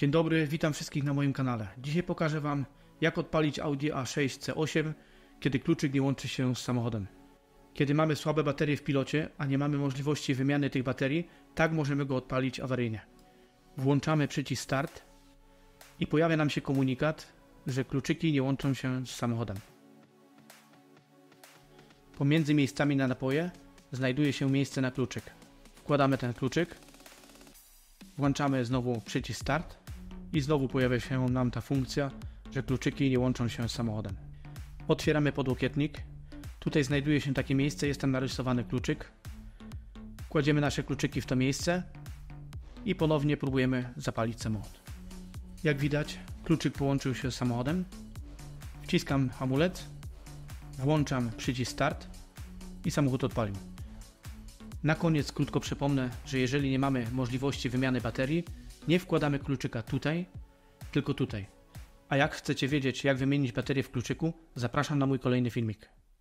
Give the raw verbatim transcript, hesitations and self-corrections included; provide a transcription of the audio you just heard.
Dzień dobry, witam wszystkich na moim kanale. Dzisiaj pokażę Wam, jak odpalić Audi A sześć C osiem, kiedy kluczyk nie łączy się z samochodem. Kiedy mamy słabe baterie w pilocie, a nie mamy możliwości wymiany tych baterii, tak możemy go odpalić awaryjnie. Włączamy przycisk Start i pojawia nam się komunikat, że kluczyki nie łączą się z samochodem. Pomiędzy miejscami na napoje znajduje się miejsce na kluczyk. Wkładamy ten kluczyk, włączamy znowu przycisk Start i znowu pojawia się nam ta funkcja, że kluczyki nie łączą się z samochodem. Otwieramy podłokietnik. Tutaj znajduje się takie miejsce, jest tam narysowany kluczyk. Kładziemy nasze kluczyki w to miejsce i ponownie próbujemy zapalić samochód. Jak widać, kluczyk połączył się z samochodem. Wciskam hamulec, włączam przycisk Start i samochód odpalił. Na koniec krótko przypomnę, że jeżeli nie mamy możliwości wymiany baterii, nie wkładamy kluczyka tutaj, tylko tutaj. A jak chcecie wiedzieć, jak wymienić baterię w kluczyku, zapraszam na mój kolejny filmik.